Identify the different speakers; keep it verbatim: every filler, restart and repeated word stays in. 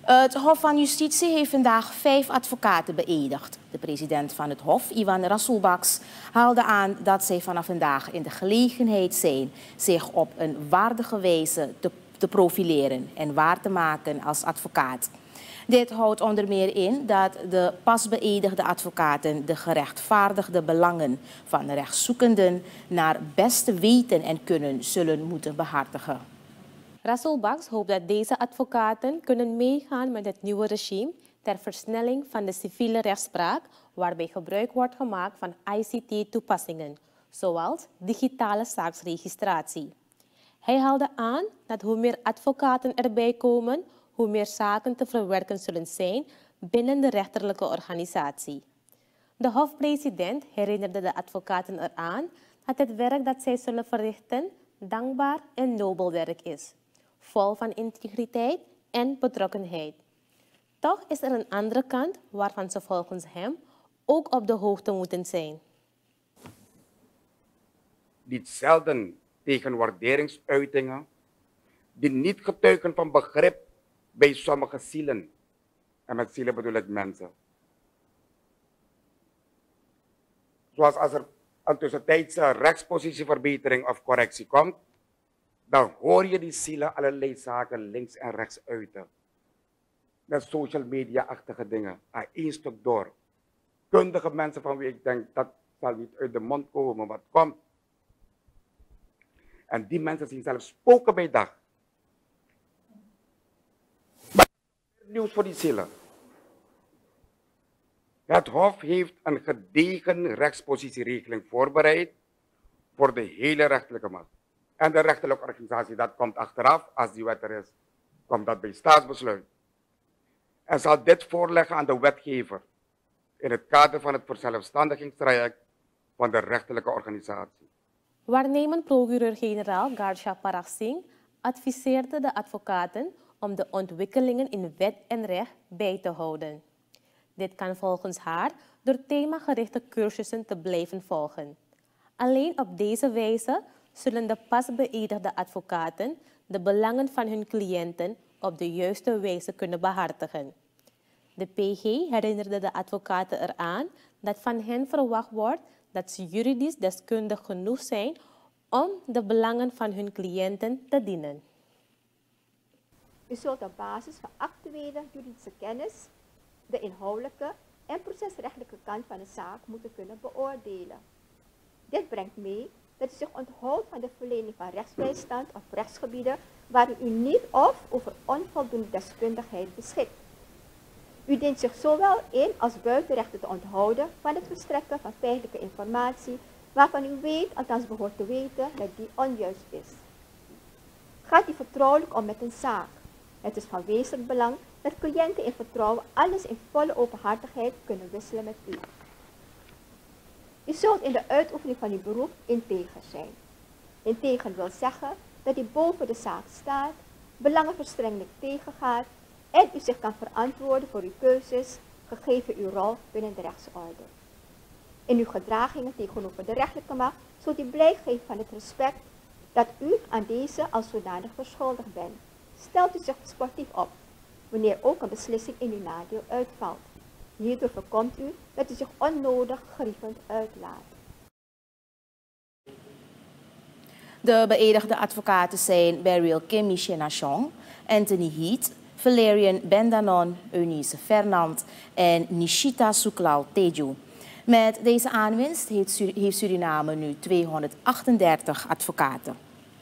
Speaker 1: Het Hof van Justitie heeft vandaag vijf advocaten beëdigd. De president van het Hof, Ivan Rasulbaks, haalde aan dat zij vanaf vandaag in de gelegenheid zijn zich op een waardige wijze te, te profileren en waar te maken als advocaat. Dit houdt onder meer in dat de pas beëdigde advocaten de gerechtvaardigde belangen van rechtszoekenden naar beste weten en kunnen zullen moeten behartigen.
Speaker 2: Rasulbaks hoopt dat deze advocaten kunnen meegaan met het nieuwe regime ter versnelling van de civiele rechtspraak, waarbij gebruik wordt gemaakt van I C T-toepassingen, zoals digitale zaaksregistratie. Hij haalde aan dat hoe meer advocaten erbij komen, hoe meer zaken te verwerken zullen zijn binnen de rechterlijke organisatie. De hofpresident herinnerde de advocaten eraan dat het werk dat zij zullen verrichten dankbaar en nobel werk is, vol van integriteit en betrokkenheid. Toch is er een andere kant waarvan ze volgens hem ook op de hoogte moeten zijn.
Speaker 3: Niet zelden tegen waarderingsuitingen die niet getuigen van begrip bij sommige zielen. En met zielen bedoel ik mensen. Zoals als er een tussentijdse rechtspositieverbetering of correctie komt, dan hoor je die zielen allerlei zaken links en rechts uiten. Met social media-achtige dingen, aan één stuk door. Kundige mensen van wie ik denk, dat zal niet uit de mond komen wat komt. En die mensen zien zelfs spoken bij dag. Maar nieuws voor die zielen. Het Hof heeft een gedegen rechtspositieregeling voorbereid voor de hele rechterlijke macht. En de rechterlijke organisatie, dat komt achteraf, als die wet er is, komt dat bij staatsbesluit. En zal dit voorleggen aan de wetgever in het kader van het verzelfstandigingstraject van de rechterlijke organisatie.
Speaker 2: Waarnemend procureur-generaal Garsha Parag Singh adviseerde de advocaten om de ontwikkelingen in wet en recht bij te houden. Dit kan volgens haar door themagerichte cursussen te blijven volgen. Alleen op deze wijze zullen de pas beëdigde advocaten de belangen van hun cliënten op de juiste wijze kunnen behartigen. De P G herinnerde de advocaten eraan dat van hen verwacht wordt dat ze juridisch deskundig genoeg zijn om de belangen van hun cliënten te dienen.
Speaker 4: U zult op basis van actuele juridische kennis de inhoudelijke en procesrechtelijke kant van de zaak moeten kunnen beoordelen. Dit brengt mee dat u zich onthoudt van de verlening van rechtsbijstand of rechtsgebieden waarin u niet of over onvoldoende deskundigheid beschikt. U dient zich zowel in als buiten rechten te onthouden van het verstrekken van feitelijke informatie waarvan u weet, althans behoort te weten, dat die onjuist is. Gaat u vertrouwelijk om met een zaak? Het is van wezenlijk belang dat cliënten in vertrouwen alles in volle openhartigheid kunnen wisselen met u. U zult in de uitoefening van uw beroep integer zijn. Integer wil zeggen dat u boven de zaak staat, belangenverstrengeling tegengaat en u zich kan verantwoorden voor uw keuzes, gegeven uw rol binnen de rechtsorde. In uw gedragingen tegenover de rechterlijke macht zult u blijk geven van het respect dat u aan deze als zodanig verschuldigd bent. Stelt u zich sportief op, wanneer ook een beslissing in uw nadeel uitvalt. Hierdoor voorkomt u dat u zich onnodig grievend uitlaat.
Speaker 1: De beëdigde advocaten zijn Beryl Kim Michelle-Nachong, Anthony Heath, Valerian Bendanon, Eunice Fernand en Nishita Suklal Teju. Met deze aanwinst heeft Suriname nu tweehonderdachtendertig advocaten.